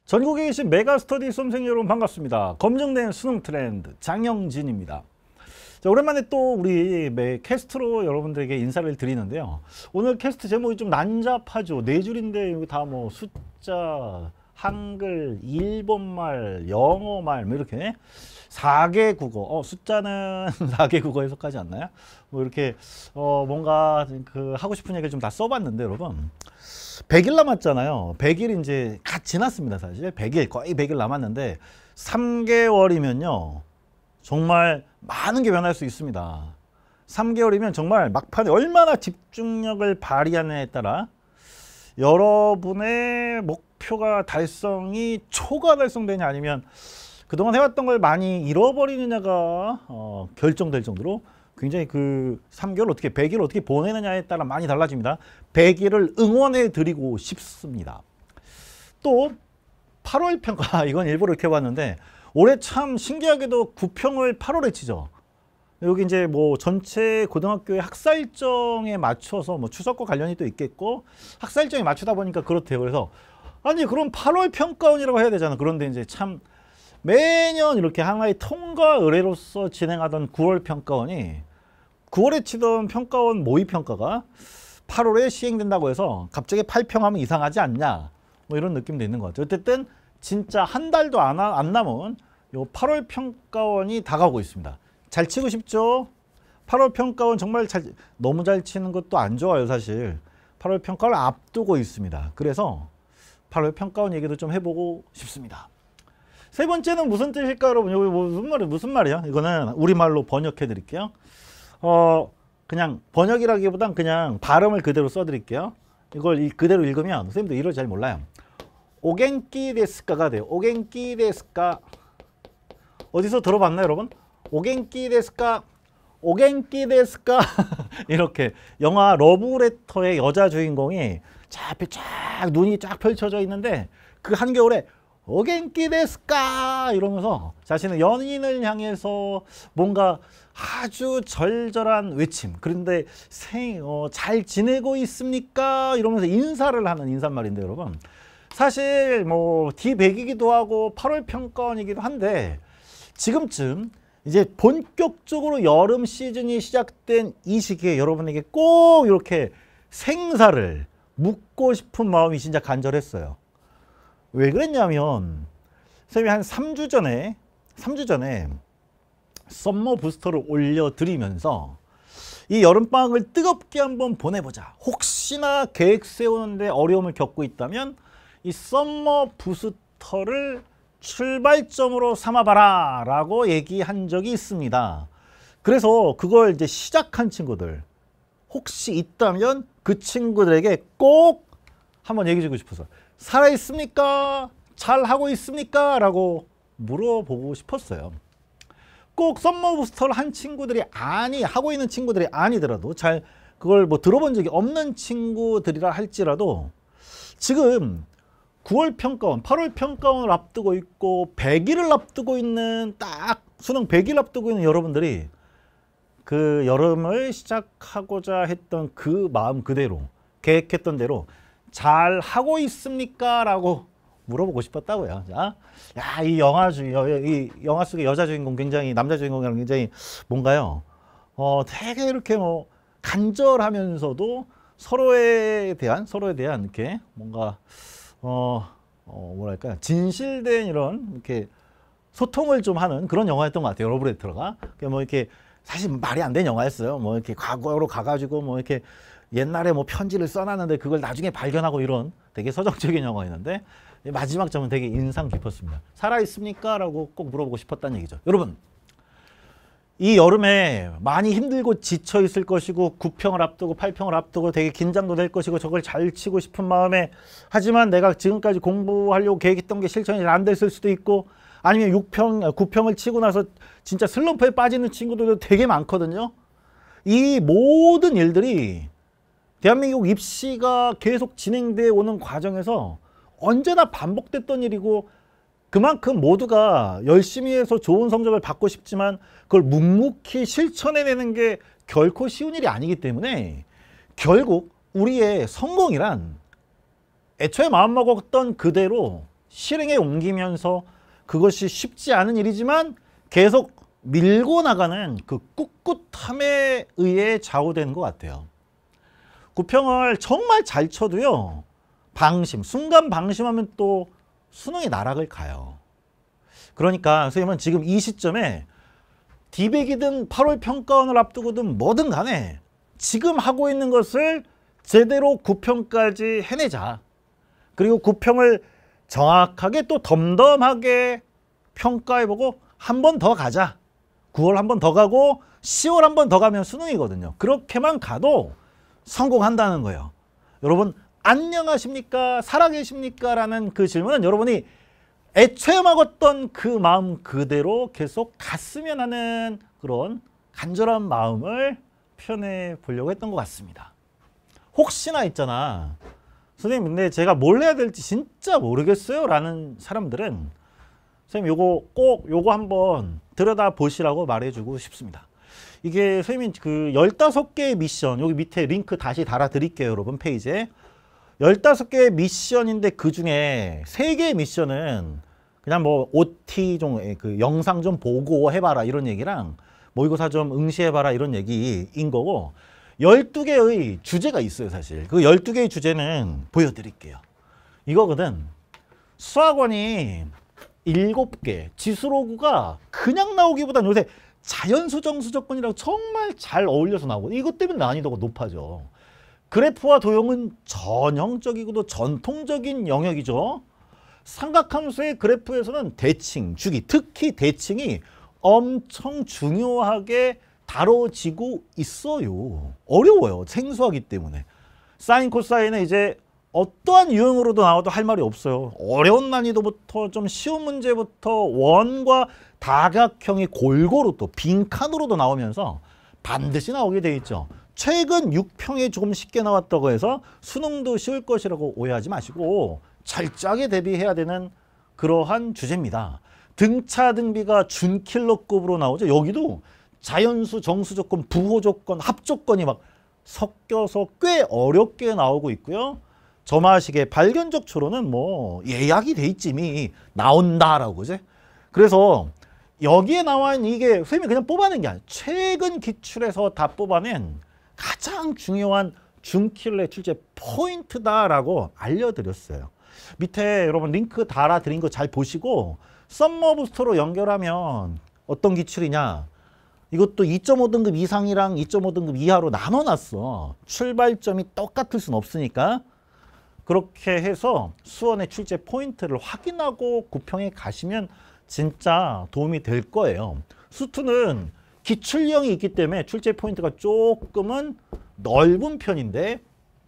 전국에 계신 메가스터디 수험생 여러분 반갑습니다. 검증된 수능 트렌드 장영진입니다. 자, 오랜만에 또 우리 캐스트로 여러분들에게 인사를 드리는데요. 오늘 캐스트 제목이 좀 난잡하죠. 네 줄인데 이거 다 뭐 숫자, 한글, 일본말, 영어말 뭐 이렇게 4개 국어. 숫자는 4개 국어에 속하지 않나요? 뭐 이렇게 뭔가 그 하고 싶은 얘기를 좀 다 써봤는데 여러분 100일 남았잖아요. 100일 이제 갓 지났습니다. 사실 100일 거의 100일 남았는데 3개월이면요 정말 많은 게 변할 수 있습니다. 3개월이면 정말 막판에 얼마나 집중력을 발휘하느냐에 따라 여러분의 목표가 달성이 초과 달성되냐 아니면 그동안 해왔던 걸 많이 잃어버리느냐가 결정될 정도로 굉장히 그 3개월 어떻게 100일 어떻게 보내느냐에 따라 많이 달라집니다. 100일을 응원해 드리고 싶습니다. 또 8월 평가 이건 일부러 이렇게 해봤는데 올해 참 신기하게도 9평을 8월에 치죠. 여기 이제 뭐 전체 고등학교의 학사 일정에 맞춰서 뭐 추석과 관련이 또 있겠고 학사 일정에 맞추다 보니까 그렇대요. 그래서 아니 그럼 8월 평가원이라고 해야 되잖아. 그런데 이제 참 매년 이렇게 하나의 통과 의뢰로서 진행하던 9월 평가원이 9월에 치던 평가원 모의 평가가 8월에 시행된다고 해서 갑자기 8평하면 이상하지 않냐 뭐 이런 느낌도 있는 것 같아요. 어쨌든 진짜 한 달도 안 남은 요 8월 평가원이 다가오고 있습니다. 잘 치고 싶죠? 8월 평가원 정말 너무 잘 치는 것도 안 좋아요. 사실 8월 평가를 앞두고 있습니다. 그래서 8월 평가원 얘기도 좀 해보고 싶습니다. 세 번째는 무슨 뜻일까 여러분? 여기 무슨 말이야? 이거는 우리말로 번역해 드릴게요. 그냥 번역이라기보단 그냥 발음을 그대로 써 드릴게요. 이걸 그대로 읽으면 선생님도 이걸 잘 몰라요. 오겐키 데스까가 돼요. 오겐키 데스까. 어디서 들어봤나요 여러분? 오겐키 데스까. 오겐키 데스까. 이렇게 영화 러브레터의 여자 주인공이 쫙 눈이 쫙 펼쳐져 있는데 그 한겨울에 오겐키 데스까 이러면서 자신의 연인을 향해서 뭔가 아주 절절한 외침. 그런데 잘 지내고 있습니까? 이러면서 인사를 하는 인사말인데 여러분 사실 뭐 D100이기도 하고 8월 평가원이기도 한데 지금쯤 이제 본격적으로 여름 시즌이 시작된 이 시기에 여러분에게 꼭 이렇게 생사를 묻고 싶은 마음이 진짜 간절했어요. 왜 그랬냐면 선생님이 한 3주 전에 썸머 부스터를 올려드리면서 이 여름방학을 뜨겁게 한번 보내보자. 혹시나 계획 세우는데 어려움을 겪고 있다면 이 썸머 부스터를 출발점으로 삼아봐라 라고 얘기한 적이 있습니다. 그래서 그걸 이제 시작한 친구들 혹시 있다면 그 친구들에게 꼭 한번 얘기해 주고 싶어서 살아있습니까? 잘하고 있습니까? 라고 물어보고 싶었어요. 꼭 썸머 부스터를 한 친구들이 하고 있는 친구들이 아니더라도 그걸 뭐 들어본 적이 없는 친구들이라 할지라도 지금 9월 평가원, 8월 평가원을 앞두고 있고 100일을 앞두고 있는 수능 100일 앞두고 있는 여러분들이 그 여름을 시작하고자 했던 그 마음 그대로 계획했던 대로 잘 하고 있습니까? 라고 물어보고 싶었다고요. 자, 야, 이 영화 속의 여자 주인공 남자 주인공이랑 굉장히 뭔가요? 되게 이렇게 뭐 간절하면서도 서로에 대한 이렇게 뭔가 뭐랄까요? 진실된 이런 이렇게 소통을 좀 하는 그런 영화였던 것 같아요. 러브레터가. 뭐 이렇게 사실 말이 안 되는 영화였어요. 뭐 이렇게 과거로 가가지고 뭐 이렇게 옛날에 뭐 편지를 써놨는데 그걸 나중에 발견하고 이런 되게 서정적인 영화였는데 마지막 점은 되게 인상 깊었습니다. 살아있습니까? 라고 꼭 물어보고 싶었다는 얘기죠. 여러분 이 여름에 많이 힘들고 지쳐 있을 것이고 9평을 앞두고 8평을 앞두고 되게 긴장도 될 것이고 저걸 잘 치고 싶은 마음에 하지만 내가 지금까지 공부하려고 계획했던 게 실천이 잘 안 됐을 수도 있고 아니면 9평을 치고 나서 진짜 슬럼프에 빠지는 친구들도 되게 많거든요. 이 모든 일들이 대한민국 입시가 계속 진행되어 오는 과정에서 언제나 반복됐던 일이고 그만큼 모두가 열심히 해서 좋은 성적을 받고 싶지만 그걸 묵묵히 실천해내는 게 결코 쉬운 일이 아니기 때문에 결국 우리의 성공이란 애초에 마음먹었던 그대로 실행에 옮기면서 그것이 쉽지 않은 일이지만 계속 밀고 나가는 그 꿋꿋함에 의해 좌우되는 것 같아요. 구평을 정말 잘 쳐도요. 순간 방심하면 또 수능이 나락을 가요. 그러니까 선생님은 지금 이 시점에 디백이든 8월 평가원을 앞두고든 뭐든 간에 지금 하고 있는 것을 제대로 구평까지 해내자. 그리고 구평을 정확하게 또 덤덤하게 평가해보고 한 번 더 가자. 9월 한 번 더 가고 10월 한 번 더 가면 수능이거든요. 그렇게만 가도 성공한다는 거예요. 여러분 안녕하십니까? 살아계십니까? 라는 그 질문은 여러분이 애초에 먹었던 그 마음 그대로 계속 갔으면 하는 그런 간절한 마음을 표현해 보려고 했던 것 같습니다. 혹시나 있잖아. 선생님 근데 제가 뭘 해야 될지 진짜 모르겠어요 라는 사람들은 선생님 요거 한번 들여다 보시라고 말해주고 싶습니다. 이게 선생님 그 15개의 미션 여기 밑에 링크 다시 달아 드릴게요 여러분 페이지에 15개의 미션인데 그 중에 3개의 미션은 그냥 뭐 OT 그 영상 좀 보고 해봐라 이런 얘기랑 모의고사 좀 응시해봐라 이런 얘기인 거고 12개의 주제가 있어요 사실. 그 12개의 주제는 보여드릴게요. 이거거든. 수학원이 7개 지수로구가 그냥 나오기보다는 요새 자연수 정수조건이라고 정말 잘 어울려서 나오고 이것 때문에 난이도가 높아져. 그래프와 도형은 전형적이고도 전통적인 영역이죠. 삼각함수의 그래프에서는 대칭, 주기, 특히 대칭이 엄청 중요하게 다뤄지고 있어요. 어려워요. 생소하기 때문에. 사인, 코사인은 이제 어떠한 유형으로도 나와도 할 말이 없어요. 어려운 난이도부터 좀 쉬운 문제부터 원과 다각형이 골고루 또 빈칸으로도 나오면서 반드시 나오게 돼 있죠. 최근 6평에 조금 쉽게 나왔다고 해서 수능도 쉬울 것이라고 오해하지 마시고 철저하게 대비해야 되는 그러한 주제입니다. 등차 등비가 준킬러급으로 나오죠. 여기도 자연수, 정수조건, 부호조건, 합조건이 막 섞여서 꽤 어렵게 나오고 있고요. 점화식의 발견적 추론은 뭐 예약이 돼 있지 이미 나온다라고 그지? 그래서 여기에 나와 있는 이게 선생님이 그냥 뽑아낸 게 아니에요. 최근 기출에서 다 뽑아낸 가장 중요한 준킬러의 출제 포인트다라고 알려드렸어요. 밑에 여러분 링크 달아드린 거 잘 보시고 썸머 부스터로 연결하면 어떤 기출이냐. 이것도 2.5등급 이상이랑 2.5등급 이하로 나눠놨어. 출발점이 똑같을 수는 없으니까. 그렇게 해서 수원의 출제 포인트를 확인하고 구평에 가시면 진짜 도움이 될 거예요. 수투는 기출형이 있기 때문에 출제 포인트가 조금은 넓은 편인데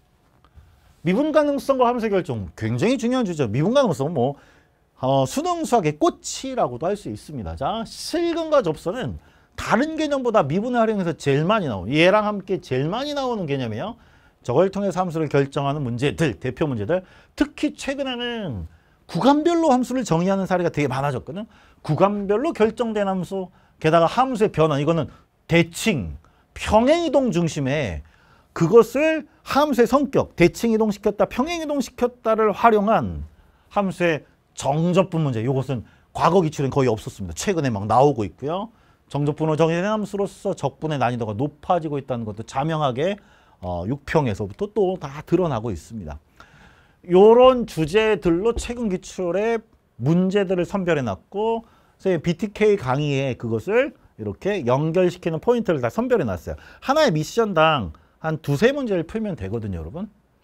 미분 가능성과 함수 결정 굉장히 중요한 주제죠. 미분 가능성은 뭐 수능 수학의 꽃이라고도 할 수 있습니다. 자, 실근과 접선은 다른 개념보다 미분을 활용해서 제일 많이 나오는 얘랑 함께 제일 많이 나오는 개념이에요. 저걸 통해서 함수를 결정하는 문제들, 대표 문제들. 특히 최근에는 구간별로 함수를 정의하는 사례가 되게 많아졌거든. 구간별로 결정된 함수, 게다가 함수의 변환, 이거는 대칭, 평행이동 중심에 그것을 함수의 성격, 대칭이동시켰다, 평행이동시켰다를 활용한 함수의 정접분 문제. 이것은 과거 기출엔 거의 없었습니다. 최근에 막 나오고 있고요. 정접분으로 정의된 함수로서 적분의 난이도가 높아지고 있다는 것도 자명하게 6평에서부터 또 다 드러나고 있습니다. 이런 주제들로 최근 기출의 문제들을 선별해놨고 BTK 강의에 그것을 이렇게 연결시키는 포인트를 다 선별해놨어요. 하나의 미션당 한 2~3문제를 풀면 되거든요, 여러분.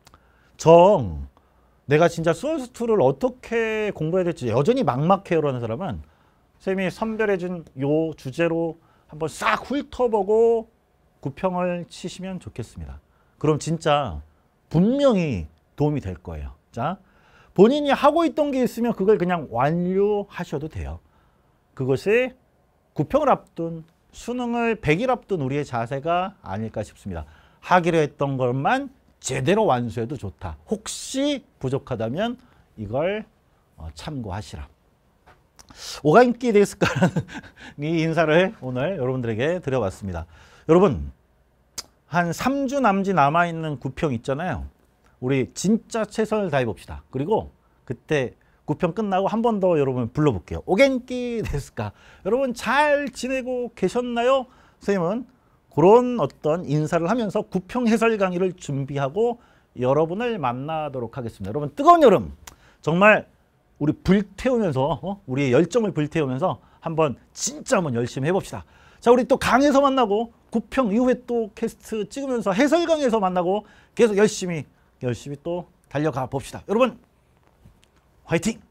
내가 진짜 수원수투를 어떻게 공부해야 될지 여전히 막막해요라는 사람은 선생님이 선별해준 요 주제로 한번 싹 훑어보고 구평을 치시면 좋겠습니다. 그럼 진짜 분명히 도움이 될 거예요. 자, 본인이 하고 있던 게 있으면 그걸 그냥 완료하셔도 돼요. 그것이 구평을 앞둔 수능을 100일 앞둔 우리의 자세가 아닐까 싶습니다. 하기로 했던 것만 제대로 완수해도 좋다. 혹시 부족하다면 이걸 참고하시라. 뭐가 인기 됐을까라는 이 인사를 오늘 여러분들에게 드려봤습니다. 여러분, 한 3주 남짓 남아있는 구평 있잖아요. 우리 진짜 최선을 다해봅시다. 그리고 그때 9편 끝나고 한 번 더 여러분 불러볼게요. 오겐키 데스까? 여러분 잘 지내고 계셨나요? 선생님은 그런 어떤 인사를 하면서 9편 해설 강의를 준비하고 여러분을 만나도록 하겠습니다. 여러분 뜨거운 여름 정말 우리 불태우면서 우리의 열정을 불태우면서 진짜 한번 열심히 해봅시다. 자, 우리 또 강에서 만나고 9편 이후에 또 캐스트 찍으면서 해설 강에서 만나고 계속 열심히 또 달려가 봅시다. 여러분 화이팅!